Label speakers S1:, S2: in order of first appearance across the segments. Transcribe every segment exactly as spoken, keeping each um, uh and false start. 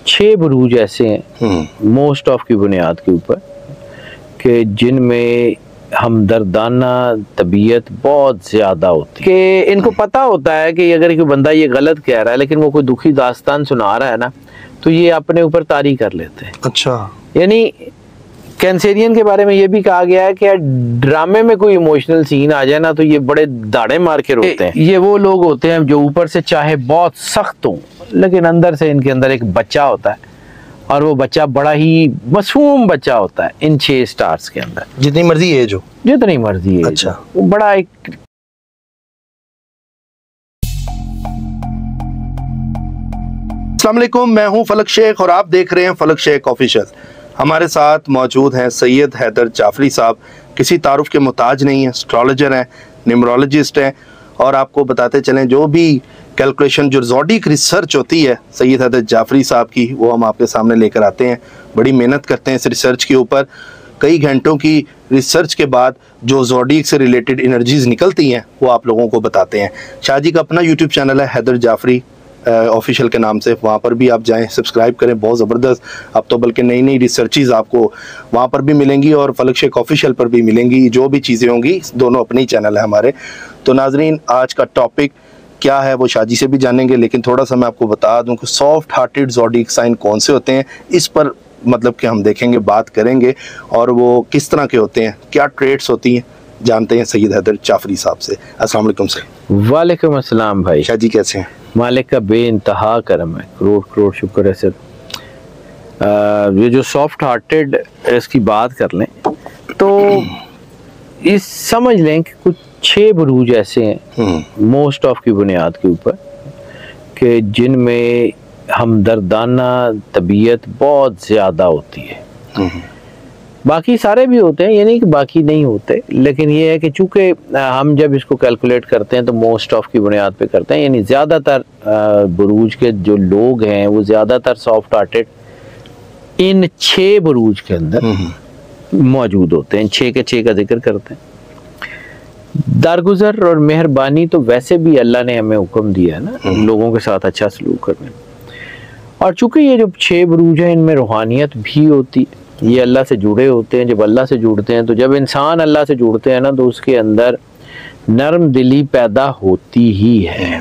S1: छह बुरूज ऐसे हैं मोस्ट ऑफ की बुनियाद के ऊपर कि जिनमें हमदर्दाना तबीयत बहुत ज़्यादा होती है, कि इनको पता होता है कि अगर कोई बंदा ये गलत कह रहा है लेकिन वो कोई दुखी दास्तान सुना रहा है ना, तो ये अपने ऊपर तारी कर लेते हैं।
S2: अच्छा,
S1: यानी कैंसेरियन के बारे में ये भी कहा गया है कि ड्रामे में कोई इमोशनल सीन आ जाए ना तो ये बड़े दाड़े मार के रोते हैं। ये वो लोग होते हैं जो ऊपर से चाहे बहुत सख्त हों लेकिन अंदर से इनके अंदर एक बच्चा होता है, और वो बच्चा बड़ा ही मासूम बच्चा होता है इन छह स्टार्स के अंदर,
S2: जितनी मर्जी एज हो,
S1: जितनी मर्जी एज।
S2: अच्छा,
S1: वो बड़ा एक
S2: अस्सलाम वालेकुम, मैं हूं फलक शेख और आप देख रहे हैं फलक शेख ऑफिशियल। हमारे साथ मौजूद हैं सैयद हैदर जाफरी साहब। किसी तारुफ के मुताज नहीं है, एस्ट्रोलॉजर हैं, न्यूमरोलॉजिस्ट हैं, और आपको बताते चलें जो भी कैलकुलेशन जो ज़ोडिक रिसर्च होती है सैयद हैदर जाफरी साहब की, वो हम आपके सामने लेकर आते हैं। बड़ी मेहनत करते हैं इस रिसर्च के ऊपर। कई घंटों की रिसर्च के बाद जो ज़ोडिक से रिलेटेड एनर्जीज़ निकलती हैं वो आप लोगों को बताते हैं। शाह जी का अपना यूट्यूब चैनल है हैदर जाफरी ऑफिशियल के नाम से, वहाँ पर भी आप जाएं, सब्सक्राइब करें। बहुत ज़बरदस्त, अब तो बल्कि नई नई रिसर्चेज आपको वहाँ पर भी मिलेंगी और फलक शेख ऑफिशियल पर भी मिलेंगी। जो भी चीज़ें होंगी, दोनों अपने ही चैनल है हमारे। तो नाजरीन, आज का टॉपिक क्या है वो शाजी से भी जानेंगे, लेकिन थोड़ा सा मैं आपको बता दूं कि सॉफ्ट हार्टेड ज़ोडिक साइन कौन से होते हैं, इस पर मतलब कि हम देखेंगे, बात करेंगे, और वो किस तरह के होते हैं, क्या ट्रेड्स होती हैं, जानते हैं सैयद हैदर जाफरी साहब से। अस्सलाम वालेकुम सर।
S1: वालेकुम अस्सलाम भाई।
S2: शाह जी कैसे हैं?
S1: मालिक का बेइंतहा करम है, करोड़ करोड़ शुक्र है सर। ये जो सॉफ्ट हार्टेड इसकी बात कर लें तो इस समझ लें कि कुछ छह बुरूज ऐसे हैं मोस्ट ऑफ की बुनियाद के ऊपर कि जिनमें हमदर्दाना तबीयत बहुत ज़्यादा होती है। बाकी सारे भी होते हैं, ये नहीं कि बाकी नहीं होते, लेकिन ये है कि चूँकि हम जब इसको कैलकुलेट करते हैं तो मोस्ट ऑफ की बुनियाद पे करते हैं, यानी ज़्यादातर बुरूज के जो लोग हैं वो ज़्यादातर सॉफ्ट हार्टेड इन छः बुरूज के अंदर मौजूद होते हैं। छः के छः का जिक्र करते हैं। दरगुजर और मेहरबानी तो वैसे भी अल्लाह ने हमें हुक्म दिया है ना लोगों के साथ अच्छा सलूक करने, और चूँकि ये जो छः बुरूज हैं इनमें रूहानियत भी होती है, ये अल्लाह से जुड़े होते हैं। जब अल्लाह से जुड़ते हैं तो जब इंसान अल्लाह से जुड़ते हैं ना तो उसके अंदर नरम दिली पैदा होती ही है।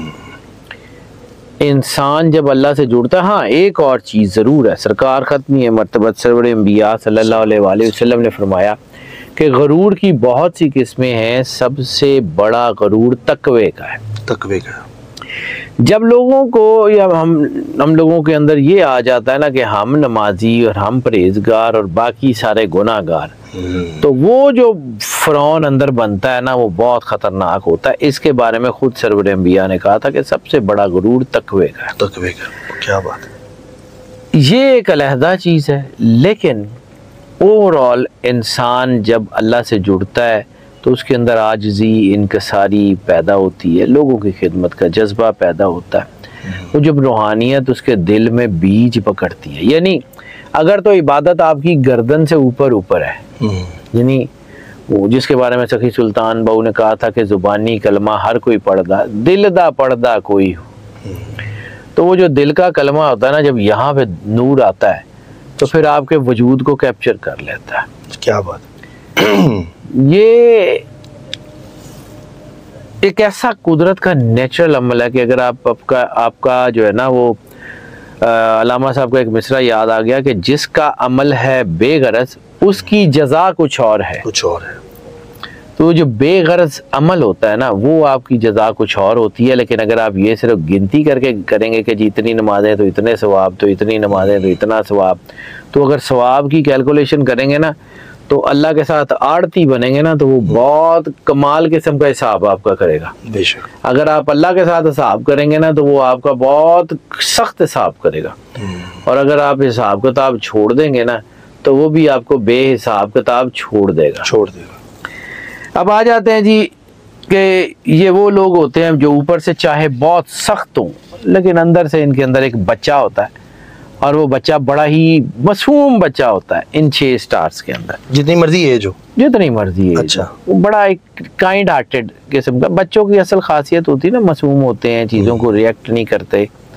S1: इंसान जब अल्लाह से जुड़ता है, हाँ एक और चीज़ ज़रूर है, सरकार ख़त्मी मरतबत सरवर अंबिया सल्लल्लाहु अलैहि वसल्लम ने फरमाया कि गरूर की बहुत सी किस्में हैं, सबसे बड़ा गरूर तकवे का है।
S2: तकवे का
S1: जब लोगों को या हम हम लोगों के अंदर ये आ जाता है ना कि हम नमाजी और हम परहेजगार और बाकी सारे गुनाहगार, तो वो जो फ़िरौन अंदर बनता है ना वो बहुत ख़तरनाक होता है। इसके बारे में खुद सरवर अंबिया ने कहा था कि सबसे बड़ा गुरूर तकवे का है।
S2: तकवे का, क्या बात है।
S1: ये एक अलहदा चीज़ है, लेकिन ओवरऑल इंसान जब अल्लाह से जुड़ता है तो उसके अंदर आजिज़ी इनकसारी पैदा होती है, लोगों की खिदमत का जज्बा पैदा होता है। वो जब रूहानियत उसके दिल में बीज पकड़ती है, यानी अगर तो इबादत आपकी गर्दन से ऊपर ऊपर है, यानी वो जिसके बारे में सखी सुल्तान बहू ने कहा था कि ज़ुबानी कलमा हर कोई पढ़दा, दिल दा पढ़दा कोई हो, तो वो जो दिल का कलमा होता है ना, जब यहाँ पे नूर आता है तो फिर आपके वजूद को कैप्चर कर लेता है।
S2: क्या बात।
S1: ये एक ऐसा कुदरत का नेचुरल अमल है कि अगर आप आपका आपका जो है ना वो अलामा साहब का एक मिसरा याद आ गया कि जिसका अमल है बेगरज उसकी जजा कुछ और है,
S2: कुछ और है।
S1: तो जो बेगरज अमल होता है ना वो आपकी जजा कुछ और होती है। लेकिन अगर आप ये सिर्फ गिनती करके करेंगे कि जी इतनी नमाजें तो इतने सवाब, तो इतनी नमाजें तो इतना सवाब, तो अगर सवाब की कैलकुलेशन करेंगे ना तो अल्लाह के साथ आड़ती बनेंगे ना तो वो बहुत कमाल किस्म का हिसाब आपका करेगा।
S2: बेशक।
S1: अगर आप अल्लाह के साथ हिसाब करेंगे ना तो वो आपका बहुत सख्त हिसाब करेगा, और अगर आप हिसाब किताब छोड़ देंगे ना तो वो भी आपको बेहिसाब किताब छोड़ देगा
S2: छोड़ देगा
S1: अब आ जाते हैं जी कि ये वो लोग होते हैं जो ऊपर से चाहे बहुत सख्त हों लेकिन अंदर से इनके अंदर एक बच्चा होता है, और वो बच्चा बड़ा ही मासूम बच्चा होता है इन छह स्टार्स के अंदर,
S2: जितनी मर्जी एज हो,
S1: जितनी मर्जी एज।
S2: अच्छा।
S1: वो बड़ा एक काइंड हार्टेड किस्म का, बच्चों की असल खासियत होती है ना, मासूम होते हैं, चीज़ों को रिएक्ट नहीं करते,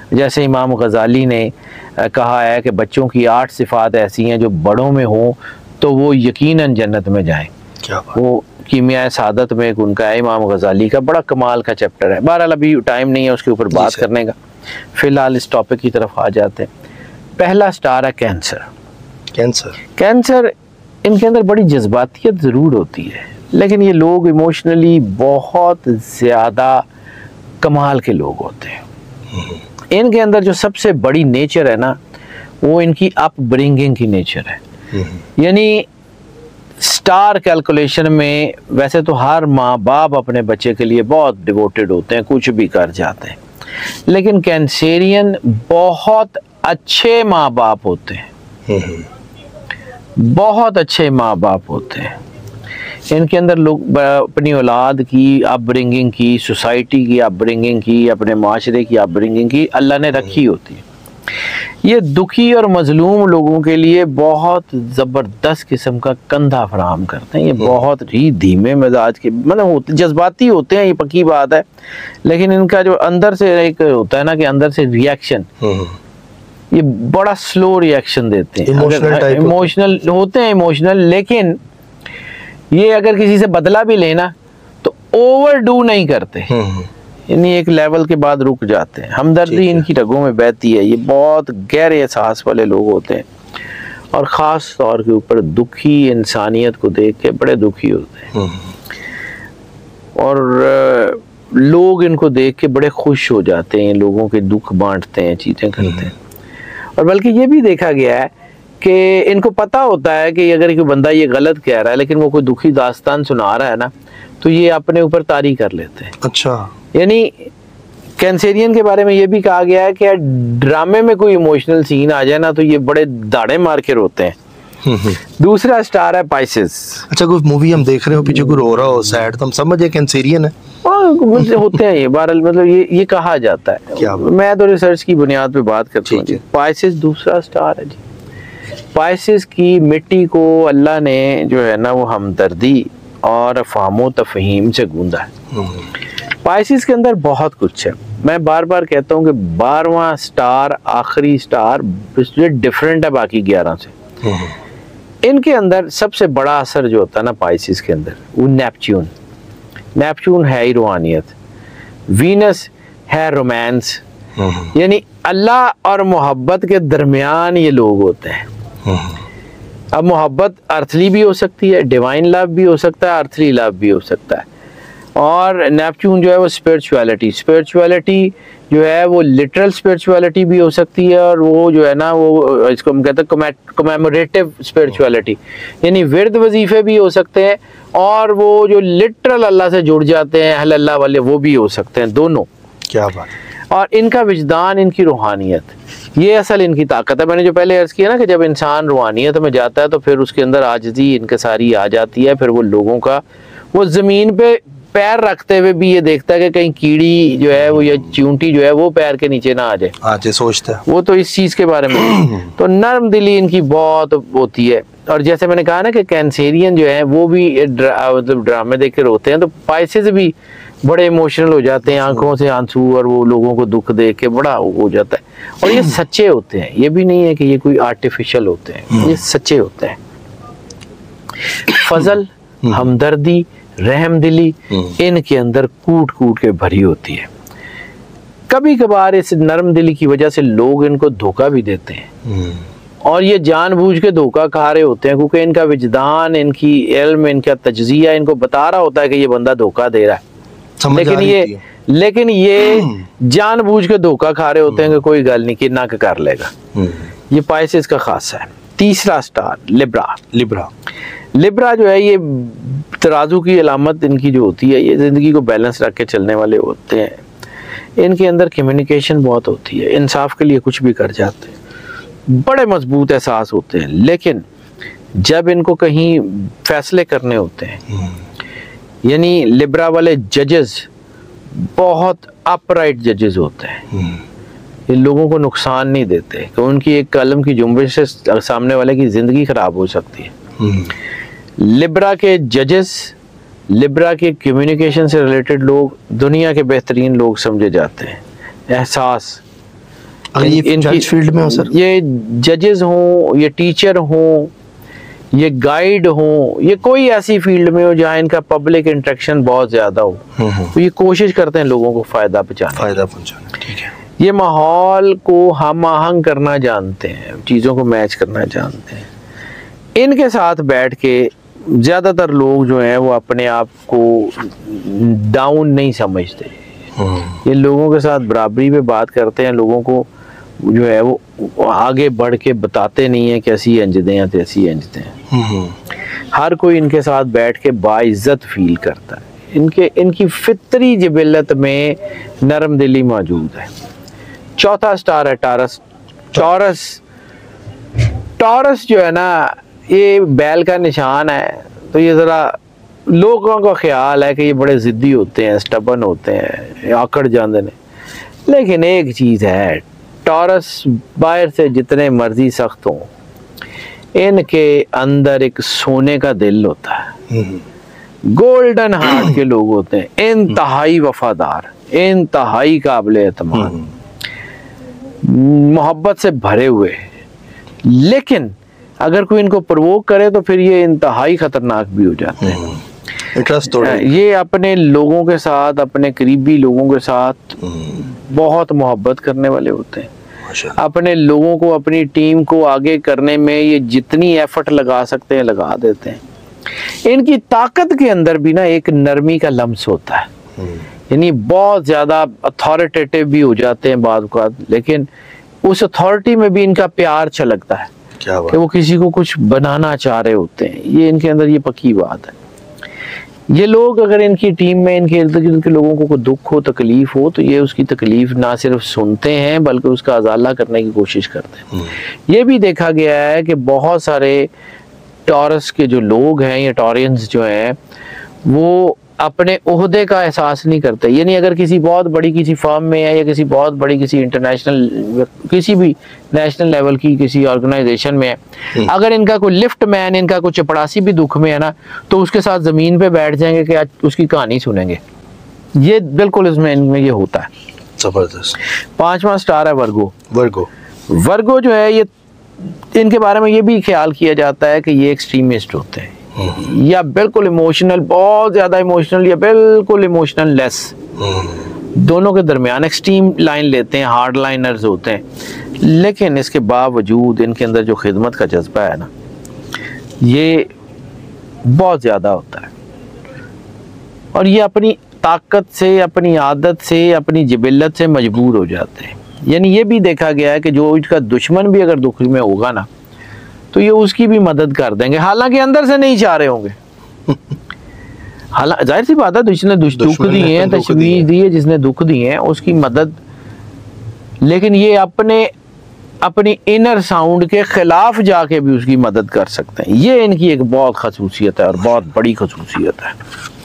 S1: जैसे इमाम गज़ाली ने कहा है कि बच्चों की आठ सिफ़ात ऐसी हैं जो बड़ों में हों तो वो यकीनन जन्नत में जाएं।
S2: क्या बात।
S1: वो कीमिया सादत में एक उनका है, इमाम गज़ाली का बड़ा कमाल का चैप्टर है। बहरहाल अभी टाइम नहीं है उसके ऊपर बात करने का, फ़िलहाल इस टॉपिक की तरफ आ जाते हैं। पहला स्टार है कैंसर।
S2: कैंसर
S1: कैंसर इनके अंदर बड़ी जज्बातियत ज़रूर होती है, लेकिन ये लोग इमोशनली बहुत ज़्यादा कमाल के लोग होते हैं। इनके अंदर जो सबसे बड़ी नेचर है ना, वो इनकी अपब्रिंगिंग की नेचर है। यानी स्टार कैलकुलेशन में वैसे तो हर माँ बाप अपने बच्चे के लिए बहुत डिवोटेड होते हैं, कुछ भी कर जाते हैं, लेकिन कैंसेरियन बहुत अच्छे माँ बाप होते हैं, बहुत अच्छे माँ बाप होते हैं। इनके अंदर लोग अपनी औलाद की अपब्रिंगिंग की, सोसाइटी की अपब्रिंगिंग की, अपने माशरे की अपब्रिंगिंग की अल्लाह ने रखी होती है। ये दुखी और मजलूम लोगों के लिए बहुत ज़बरदस्त किस्म का कंधा फराहम करते हैं। ये बहुत ही धीमे मिजाज के मतलब जज्बाती होते हैं, ये पक्की बात है, लेकिन इनका जो अंदर से एक होता है ना कि अंदर से रिएक्शन, ये बड़ा स्लो रिएक्शन देते हैं। इमोशनल होते हैं, इमोशनल, लेकिन ये अगर किसी से बदला भी लेना तो ओवरडू नहीं करते, यानी एक लेवल के बाद रुक जाते हैं। हमदर्दी इनकी रगों में बहती है। ये बहुत गहरे एहसास वाले लोग होते हैं और ख़ास तौर के ऊपर दुखी इंसानियत को देख के बड़े दुखी होते हैं और लोग इनको देख के बड़े खुश हो जाते हैं, लोगों के दुख बांटते हैं, चीज़ें करते हैं। और बल्कि ये भी देखा गया है कि इनको पता होता है कि अगर कोई बंदा ये गलत कह रहा है लेकिन वो कोई दुखी दास्तान सुना रहा है ना, तो ये अपने ऊपर तारी कर लेते हैं।
S2: अच्छा,
S1: यानी कैंसेरियन के बारे में ये भी कहा गया है कि ड्रामे में कोई इमोशनल सीन आ जाए ना तो ये बड़े दाड़े मार के रोते हैं। दूसरा स्टार है पाइसेस।
S2: अच्छा, कोई मूवी हम देख रहे हो पीछे कोई रो रहा हो सैड, तो हम समझ जाए कैंसेरियन है।
S1: होते हैं ये बहरहाल, मतलब ये ये कहा जाता है।
S2: क्या
S1: मैं तो रिसर्च की बुनियाद पे बात करता हूँ। पाइसेस दूसरा स्टार है जी। पाइसेस की मिट्टी को अल्लाह ने जो है ना वो हमदर्दी और फाहमो तफहीम से गूंदा है। पाइसेस के अंदर बहुत कुछ है। मैं बार बार कहता हूँ कि बारहवां स्टार, आखिरी स्टार डिफरेंट है बाकी ग्यारह से। इनके अंदर सबसे बड़ा असर जो होता है ना पाइसेस के अंदर, वो नेपच्यून। नेपच्यून है ही रूहानियत, वीनस है रोमांस, यानी अल्लाह और मोहब्बत के दरमियान ये लोग होते हैं। अब मोहब्बत अर्थली भी हो सकती है, डिवाइन लव भी हो सकता है, अर्थली लव भी हो सकता है। और नेपच्यून जो है वो स्पिरिचुअलिटी स्पिरिचुअलिटी जो है वो लिटरल स्पिरिचुअलिटी भी हो सकती है, और वो जो है ना वो इसको हम कहते हैं कमेमोरेटिव स्पिरिचुअलिटी, यानी विरद वजीफे भी हो सकते हैं, और वो जो लिटरल अल्लाह से जुड़ जाते हैं अहल अल्लाह वाले, वो भी हो सकते हैं, दोनों।
S2: क्या बात।
S1: और इनका विजदान, इनकी रूहानियत, ये असल इनकी ताकत है। मैंने जो पहले अर्ज किया ना कि जब इंसान रूहानियत में जाता है तो फिर उसके अंदर आजिज़ी इनकसारी आ जाती है। फिर वो लोगों का, वो ज़मीन पे पैर रखते हुए भी ये देखता है कि कहीं कीड़ी जो है वो या चींटी जो है वो पैर के नीचे ना आ जाए, आज सोचता है वो तो इस चीज़ के बारे में। तो नर्म दिली इनकी बहुत होती है। और जैसे मैंने कहा ना कि कैंसेरियन जो है वो भी मतलब ड्रामे देख के रोते हैं, तो पाइसेस भी बड़े इमोशनल हो जाते हैं, आंखों से आंसू, और वो लोगों को दुख देख के बड़ा हो जाता है। और ये सच्चे होते हैं, ये भी नहीं है कि ये कोई आर्टिफिशियल होते हैं, ये सच्चे होते हैं। फजल, हमदर्दी, रहमदिली इनके अंदर कूट कूट के भरी होती है। कभी कभार इस नरम दिली की वजह से लोग इनको धोखा भी देते हैं, और ये जानबूझ के धोखा खा रहे होते हैं, क्योंकि इनका विजदान, इनकी इल्म, इनका तजज़िया इनको बता रहा होता है कि ये बंदा धोखा दे रहा है, लेकिन ये लेकिन ये जानबूझ के धोखा खा रहे होते हैं कि कोई गल नहीं, कि ना कर लेगा। ये पाइसेस का खासा है। तीसरा स्टार लिब्रा। लिब्रा लिब्रा जो है ये तराजू की अलामत इनकी जो होती है, ये ज़िंदगी को बैलेंस रख के चलने वाले होते हैं। इनके अंदर कम्युनिकेशन बहुत होती है, इंसाफ के लिए कुछ भी कर जाते हैं, बड़े मजबूत एहसास होते हैं। लेकिन जब इनको कहीं फैसले करने होते हैं, यानी लिब्रा वाले जजेस बहुत अपराइट जजेस होते हैं, ये लोगों को नुकसान नहीं देते कि उनकी एक कलम की जुम्बिश से सामने वाले की ज़िंदगी ख़राब हो सकती है। लिब्रा के जजेस, लिब्रा के कम्युनिकेशन से रिलेटेड लोग दुनिया के बेहतरीन लोग समझे जाते हैं। एहसास,
S2: ये
S1: इन,
S2: जज फील्ड में हो सर?
S1: ये जजेस हों, ये टीचर हों, ये गाइड हो, ये कोई ऐसी फील्ड में हो जहाँ इनका पब्लिक इंटरेक्शन बहुत ज्यादा हो, तो ये कोशिश करते हैं लोगों को फायदा पहुंचाने
S2: फायदा पहुंचाना। ठीक है।
S1: ये माहौल को हम आहंग करना जानते हैं, चीजों को मैच करना जानते हैं। इनके साथ बैठ के ज्यादातर लोग जो हैं वो अपने आप को डाउन नहीं समझते, ये लोगों के साथ बराबरी पे बात करते हैं, लोगों को जो है वो आगे बढ़ के बताते नहीं है कि ऐसी अंजदे हैं तैसी अंजदे हैं। हर कोई इनके साथ बैठ के बाइज्जत फील करता है। इनके इनकी फितरी जिबिलत में नरम दिली मौजूद है। चौथा स्टार है टॉरस। टॉरस टॉरस जो है ना ये बैल का निशान है, तो ये ज़रा लोगों का ख्याल है कि ये बड़े ज़िद्दी होते हैं, स्टबन होते हैं, आकड़ जाते हैं। लेकिन एक चीज़ है, टॉरस बाहर से जितने मर्जी सख्त हों, इनके अंदर एक सोने का दिल होता है, गोल्डन हार्ट के लोग होते हैं, इंतहाई वफादार, इंतहाई काबिल एतमाद, मोहब्बत से भरे हुए। लेकिन अगर कोई इनको प्रोवोक करे तो फिर ये इंतहाई खतरनाक भी हो जाते हैं। ये अपने लोगों के साथ, अपने करीबी लोगों के साथ बहुत मोहब्बत करने वाले होते हैं। अपने लोगों को, अपनी टीम को आगे करने में ये जितनी एफर्ट लगा सकते हैं लगा देते हैं। इनकी ताकत के अंदर भी ना एक नरमी का लम्स होता है, यानी बहुत ज्यादा अथॉरिटेटिव भी हो जाते हैं बाद बात, लेकिन उस अथॉरिटी में भी इनका प्यार छलकता है कि वो किसी को कुछ बनाना चाह रहे होते हैं। ये इनके अंदर ये पक्की बात है। ये लोग अगर इनकी टीम में, इनके इर्द गिर्द के लोगों को कोई दुख हो, तकलीफ हो, तो ये उसकी तकलीफ ना सिर्फ सुनते हैं बल्कि उसका अजाला करने की कोशिश करते हैं। ये भी देखा गया है कि बहुत सारे टॉरस के जो लोग हैं या टॉरियंस जो हैं वो अपने ओहदे का एहसास नहीं करते। यानी अगर किसी बहुत बड़ी किसी फर्म में है या किसी बहुत बड़ी किसी इंटरनेशनल, किसी भी नेशनल लेवल की किसी ऑर्गेनाइजेशन में है, अगर इनका कोई लिफ्ट मैन, इनका कोई चपड़ासी भी दुख में है ना, तो उसके साथ जमीन पे बैठ जाएंगे कि आज उसकी कहानी सुनेंगे। ये बिल्कुल इसमें इनमें ये होता है। जबरदस्त। पांचवा स्टार है वर्गो। वर्गो वर्गो जो है ये, इनके बारे में ये भी ख्याल किया जाता है कि ये एक्सट्रीमिस्ट होते हैं, या बिल्कुल इमोशनल, बहुत ज्यादा इमोशनल या बिल्कुल इमोशनल लेस, दोनों के दरमियान एक्सट्रीम लाइन लेते हैं, हार्ड लाइनर्स होते हैं। लेकिन इसके बावजूद इनके अंदर जो खिदमत का जज्बा है ना, ये बहुत ज्यादा होता है, और ये अपनी ताकत से, अपनी आदत से, अपनी जिबिलत से मजबूर हो जाते हैं। यानी ये भी देखा गया है कि जो इसका दुश्मन भी अगर दुख में होगा ना, तो ये उसकी भी मदद कर देंगे, हालांकि अंदर से नहीं चाह रहे होंगे। हालांकि जाहिर सी बात है, जिसने दुख दिए हैं, तशवीश दी है, जिसने दुख दिए हैं उसकी मदद, लेकिन ये अपने अपनी इनर साउंड के खिलाफ जाके भी उसकी मदद कर सकते हैं। ये इनकी एक बहुत खसूसियत है और बहुत बड़ी खसूसियत है।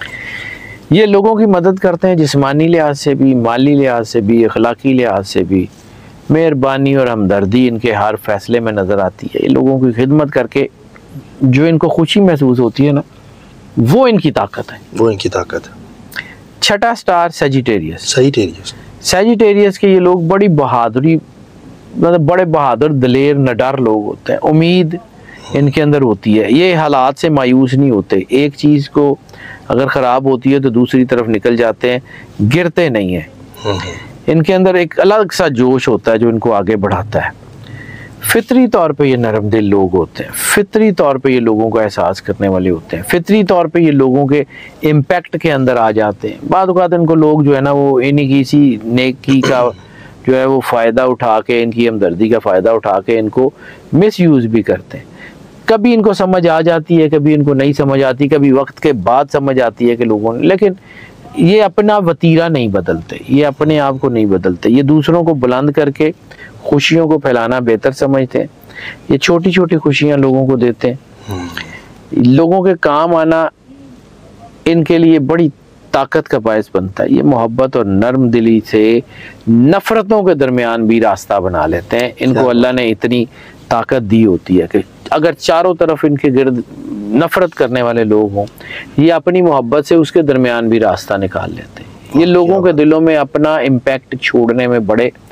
S1: ये लोगों की मदद करते हैं जिस्मानी लिहाज से भी, माली लिहाज से भी, अखलाकी लिहाज से भी। मेहरबानी और हमदर्दी इनके हर फैसले में नज़र आती है। ये लोगों की खिदमत करके जो इनको खुशी महसूस होती है ना, वो इनकी ताकत है,
S2: वो इनकी ताकत है।
S1: छठा स्टार सजिटेरियस।
S2: सजिटेरियस
S1: सजिटेरियस के ये लोग बड़ी बहादुरी, मतलब बड़े बहादुर, दलेर, निडर लोग होते हैं। उम्मीद इनके अंदर होती है, ये हालात से मायूस नहीं होते। एक चीज़ को अगर ख़राब होती है तो दूसरी तरफ निकल जाते हैं, गिरते नहीं हैं। इनके अंदर एक अलग सा जोश होता है जो इनको आगे बढ़ाता है। फितरी तौर पे ये नरम दिल लोग होते हैं, फितरी तौर पे ये लोगों का एहसास करने वाले होते हैं, फितरी तौर पे ये लोगों के इम्पैक्ट के अंदर आ जाते हैं। बाद औक़ात इनको लोग जो है ना वो इन्हीं की इसी नेकी का जो है वो फ़ायदा उठा के, इनकी हमदर्दी का फ़ायदा उठा के इनको मिस यूज़ भी करते हैं। कभी इनको समझ आ जाती है, कभी इनको नहीं समझ आती, कभी वक्त के बाद समझ आती है कि लोगों ने, लेकिन ये अपना वतीरा नहीं बदलते, ये अपने आप को नहीं बदलते। ये दूसरों को बुलंद करके खुशियों को फैलाना बेहतर समझते हैं। ये छोटी छोटी खुशियां लोगों को देते हैं। लोगों के काम आना इनके लिए बड़ी ताकत का बायस बनता है। ये मोहब्बत और नरम दिली से नफरतों के दरमियान भी रास्ता बना लेते हैं। इनको अल्लाह ने इतनी ताकत दी होती है कि अगर चारों तरफ इनके गिर्द नफरत करने वाले लोग हों, ये अपनी मोहब्बत से उसके दरमियान भी रास्ता निकाल लेते हैं। ये लोगों के दिलों में अपना इम्पैक्ट छोड़ने में बड़े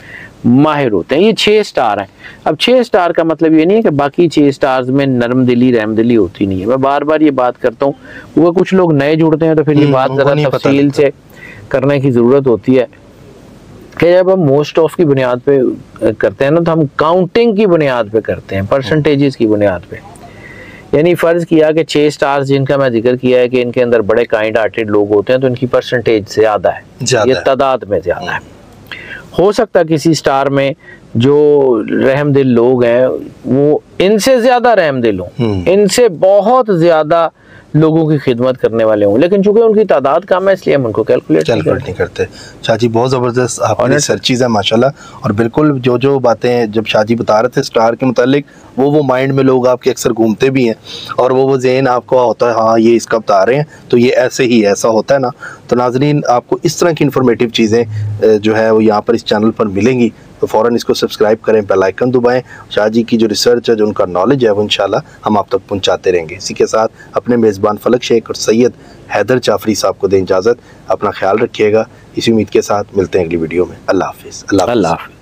S1: माहिर होते हैं। ये छः स्टार हैं। अब छः स्टार का मतलब ये नहीं है कि बाकी छः स्टार्स में नरम दिली रहम दिली होती नहीं है। मैं बार बार ये बात करता हूँ, वो कुछ लोग नए जुड़ते हैं तो फिर ये बात ज़रा तफसील से करने की ज़रूरत होती है कि जब हम मोस्ट ऑफ की बुनियाद पे करते हैं ना, तो हम काउंटिंग की बुनियाद पे करते हैं, परसेंटेजेस की बुनियाद पे। यानी फ़र्ज़ किया कि छः स्टार्स जिनका मैं जिक्र किया है कि इनके अंदर बड़े काइंड हार्टेड लोग होते हैं, तो इनकी परसेंटेज ज़्यादा है, ये तादाद में ज़्यादा है। हो सकता है किसी स्टार में जो रहम दिल लोग हैं वो इनसे ज़्यादा रहम दिल हों, इनसे बहुत ज़्यादा लोगों की खिदमत करने वाले हों, लेकिन चूंकि उनकी तादाद कम है इसलिए हम उनको कैलकुलेट
S2: कैलकुलेट नहीं करते। शाहजी बहुत ज़बरदस्त आपकी सर्चीज़ है माशाल्लाह, और बिल्कुल जो जो बातें जब शाहजी बता रहे थे स्टार के मुतालिक, वो वो माइंड में लोग आपके अक्सर घूमते भी हैं और वो वो ज़हन आपको होता है हाँ ये इसका बता रहे हैं तो ये ऐसे ही ऐसा होता है ना। तो नाज़रीन आपको इस तरह की इन्फॉर्मेटिव चीज़ें जो है वो यहाँ पर इस चैनल पर मिलेंगी, तो फ़ौरन इसको सब्सक्राइब करें, बेल आइकन दबाएं। शाहजी की जो रिसर्च है, जो उनका नॉलेज है, वो इंशाल्लाह हम आप तक पहुंचाते रहेंगे। इसी के साथ अपने मेज़बान फलक शेख और सैयद हैदर जाफरी साहब को दें इजाज़त। अपना ख्याल रखिएगा। इसी उम्मीद के साथ मिलते हैं अगली वीडियो में। अल्लाह हाफिज़।
S1: अल्लाह हाफिज़।